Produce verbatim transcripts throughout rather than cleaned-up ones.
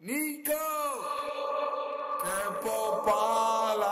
Nico, qué popala.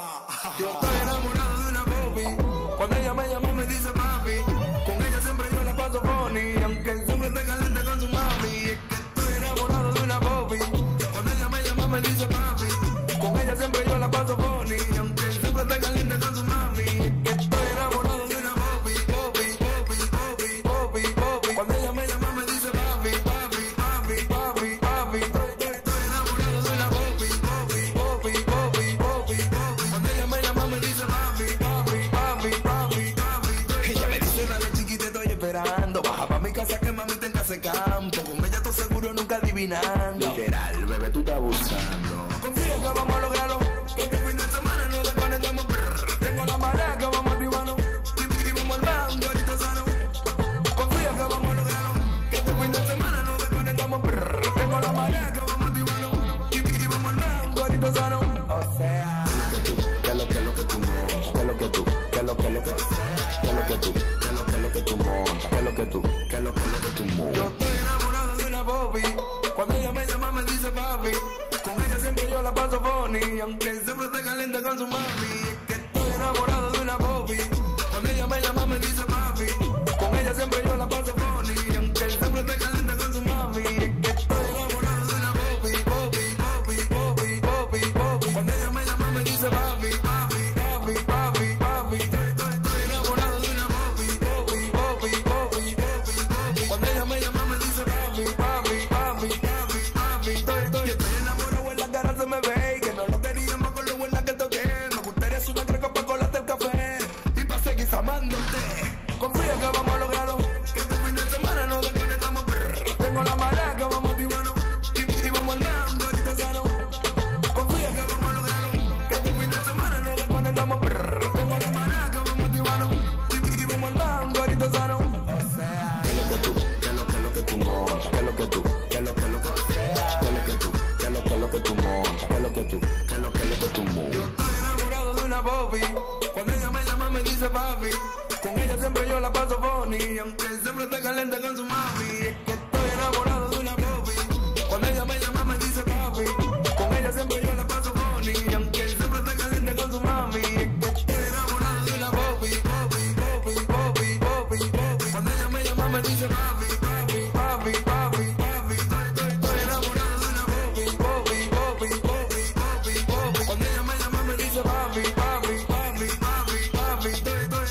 Yo estoy enamorado de una Bobby. Cuando ella me llama me dice papi. Con ella siempre yo la paso funny, aunque siempre esté caliente con su mami. Es que estoy enamorado de una Bobby. Cuando ella me llama me dice papi. Con ella siempre yo la paso funny, aunque siempre esté caliente con su mami. Es que estoy enamorado de una Bobby, Bobby, Bobby, Bobby, Bobby, Bobby. Cuando ella me llama me dice papi, papi, papi, papi, papi. Estoy enamorado de una Bobby, Bobby, Bobby, Bobby, Bobby, Bobby. Cuando ella me llama me dice papi, papi, papi, papi, papi. Ella me dice dale chiquita, estoy esperando. Baja pa' mi casa que mami tenga ese campo. Con ella estoy seguro nunca adivinando. Literal, bebé, tú estás abusando. Confío que vamos a lograrlo. Que este fin de semana nos desconectamos. Tengo la marea que vamos a activarnos. Y vamos al bando, ahorita sano. Confío que vamos a lograrlo. Que este fin de semana nos desconectamos. Tengo la marea que vamos a activarnos. Y vamos al bando, ahorita sano. O sea, ¿qué es lo que es lo que tú montas? ¿Qué es lo que tú? ¿Qué es lo que es lo que? ¿Qué es lo que tú? ¿Qué es lo que es lo que tú montas? ¿Qué es lo que tú? ¿Qué es lo que es lo que tú montas? yo estoy enamorado de una Bobby. Cuando ella me llama me dice papi. Con ella siempre yo la paso funny, aunque siempre esté caliente con su mami. Es que estoy enamorado de una Bobby. Cuando ella me llama me dice papi. Con ella siempre yo la paso funny, aunque siempre esté caliente con su mami. Es que estoy enamorado de una Bobby, Bobby, Bobby, Bobby, Bobby, Bobby. Cuando ella me llama me dice papi, papi, papi, papi, papi. Estoy, estoy enamorado de una Bobby, Bobby, Bobby, Bobby, Bobby, Bobby. Cuando ella me llama me dice papi, papi, papi, papi, papi. Estoy, estoy, estoy enamorado, en la cara se me ve y que no lo queríamos con lo buena que toqué. Me gustaría hacer una creca pa' colarte el café y pa' seguir amándote. Confía que vamos a lograrlo, que este fin de semana nos desconectamos. Tengo la marea que vamos a activarnos y, y vamos al bando, ahorita sano. Confía que vamos a lograrlo, que este fin de semana nos desconectamos. Tengo la marea que vamos a activarnos y, y vamos al bando, ahorita sano. O sea, ¿Qué es lo que tú? ¿Qué es lo que es lo que tú montas? ¿Qué es lo que tú? ¿Qué es lo que es lo que? ¿Qué es lo que tú? ¿Qué es lo que es lo que tú montas? ¿Qué es lo que tú? ¿Qué es lo que es lo que tú montas? yo estoy enamorado de una Bobby. Cuando ella me llama me dice papi. Con ella siempre yo la paso funny, aunque siempre esté caliente con su mami. Es que estoy enamorado de una Bobby. Cuando ella me llama me dice papi. Con ella siempre yo la paso funny, aunque siempre esté caliente con su mami. Es que estoy enamorado de una Bobby, Bobby, Bobby, Bobby, Bobby, Bobby. Cuando ella me llama me dice papi, papi, papi, papi, papi. Estoy, estoy, estoy enamorado de una Bobby, Bobby, Bobby, Bobby, Bobby, Bobby. Cuando ella me llama me dice papi, papi, papi, papi, papi. Estoy, estoy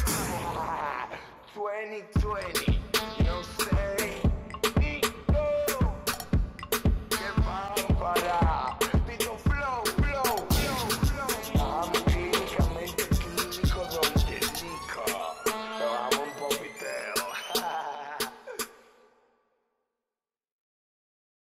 twenty twenty, no sé, Nico, qué vamos para